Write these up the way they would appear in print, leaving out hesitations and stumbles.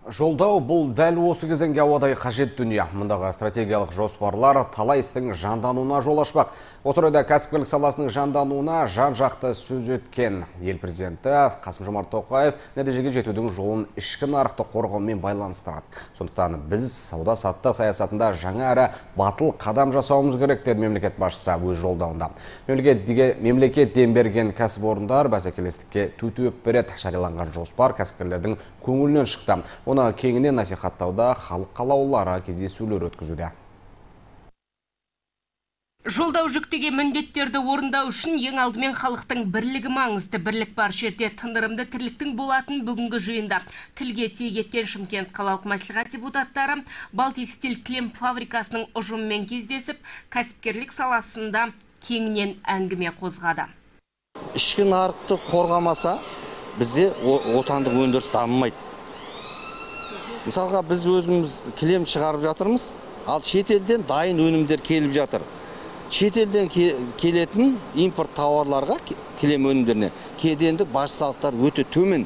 Жолдау бұл дәл осы кезеңге ауадай қажет дүние. Мұндағы стратегиялық жоспарлар талай істің жандануына жол ашпақ. Осы орайда кәсіпкерлік саласының жандануына жан-жақты сөз өткен ел президенті Қасым-Жомарт Тоқаев нәтижеге жетудің жолын ішкі нарықты қорғаумен байланыстырады. Сондықтан біз сауда-саттық саясатында жаңа әрі батыл қадам жасауымыз керек деді мемлекет басшысы өз жолдауында. Мемлекет дем берген кәсіпорындар бәсекелестікке төтеп береді. Жарияланған жоспар кәсіпкерлердің көңілінен шықты. Оны кеңінен насихаттауда халық қалаулылары кездесулер өткізуде. Жолдау жүктеген міндеттерді орындау үшін ең алдымен халықтың бірлігі маңызды. Бірлік бар жерде тындырымды тірліктің болатын бүгінгі жиында тілге тиек еткен Шымкент қалалық мәслихат депутаттары Балтекстиль кілем фабрикасының ұжымымен кездесіп, кәсіпкерлік саласында кеңінен әңгіме қозғады. Ішкі нарықты қорғамаса, бізде отандық өндіріс дамымайды. Мысалға, біз өзіміз кілем шығарып жатырмыз, ал шетелден дайын өнімдер келіп жатыр. Шетелден келетін импорт тауарларға, кілем өнімдеріне, кедендік баж салықтар өте төмен.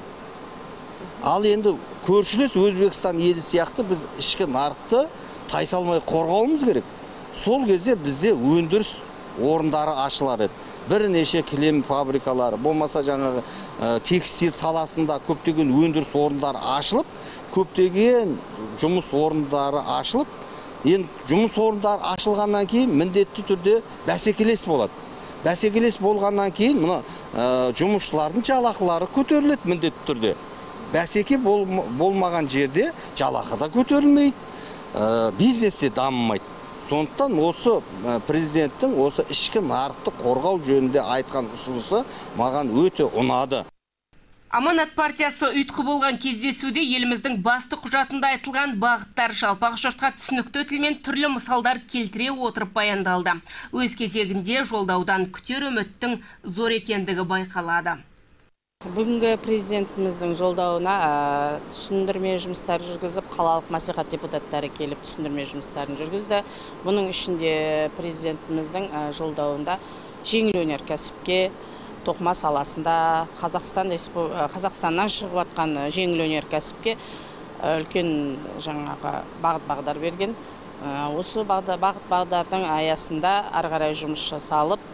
Ал енді көршілес Өзбекстан елі сияқты біз ішкі нарықты тайсалмай қорғауымыз керек. Сол кезде бізде өндіріс орындары ашылар еді. Бірнеше кілем фабрикалары, болмаса жаңағы текстиль саласында көптеген өндіріс орындары ашылып, көптеген жұмыс орындары ашылып, енді жұмыс орындары ашылғаннан кейін міндетті түрде бәсекелес болады. Бәсекелес болғаннан кейін жұмысшылардың жалақылары көтеріледі міндетті түрде. Бәсеке болмаған жерде жалақы да көтерілмейді, бизнес те дамымайды. Сондықтан осы президенттің осы ішкі нарықты қорғау жөнінде айтқан ұсынысы маған өте ұнады. Аманат партиясы ұйытқы болған кездесуде еліміздің басты құжатында айтылған бағыттар жалпақ жұртқа түсінікті тілмен түрлі мысалдар келтіре отырып баяндалды. Өз кезегінде жолдаудан күтер үміттің зор екендігі байқалады. Бүгінгі президентіміздің жолдауына түсіндірме жұмыстары жүргізіп, қалалық мәслихат депутаттары келіп түсіндірме жұмыстарын жүргізді. Бұның ішінде президентіміздің жолдауында жеңіл өнеркәсіпке, тоқыма саласында, Қазақстаннан шығып жатқан жеңіл өнеркәсіпке үлкен жаңағы бағыт-бағдар берген. Осы бағыт-бағдардың аясында ары қарай жұмыс жасалып,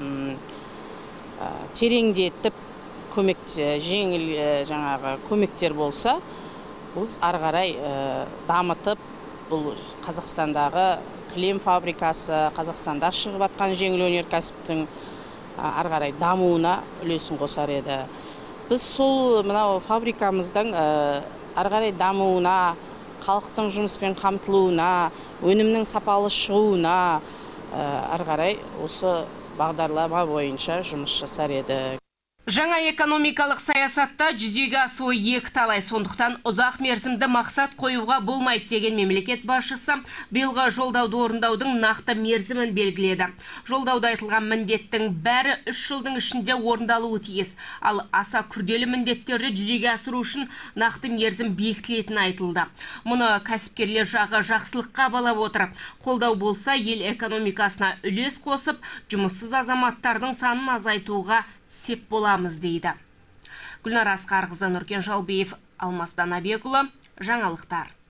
тереңдетіп жеңіл көмектер болса, біз ары қарай дамытып, бұл Қазақстандағы кілем фабрикасы, Қазақстанда шығып жатқан жеңіл өнеркәсіптің ары қарай дамуына үлесін қосар еді. Біз сол мынау фабрикамыздың ары қарай дамуына, халықтың жұмыспен қамтылуына, өнімнің сапалы шығуына ары қарай осы бағдарлама бойынша жұмыс жасар еді. Жаңа экономикалық саясатта жүзеге асуы екі талай, сондықтан ұзақ мерзімді мақсат қоюға болмайды деген мемлекет басшысы биылғы жолдауды орындаудың нақты мерзімін белгіледі. Жолдауда айтылған міндеттің бәрі 3 жылдың ішінде орындалуы тиіс, ал аса күрделі міндеттерді жүзеге асыру үшін нақты мерзім бекітілетіні айтылды. Мұны кәсіпкерлер жағы жақсылыққа балап отырып, қолдау болса ел экономикасына үлес қосып, жұмыссыз азаматтардың санын азайтуға сеп боламыз дейді. Гүлнар Асқарқызы, Нұркен Жалбиев, Алмас Данабекұлы, жаңалықтар.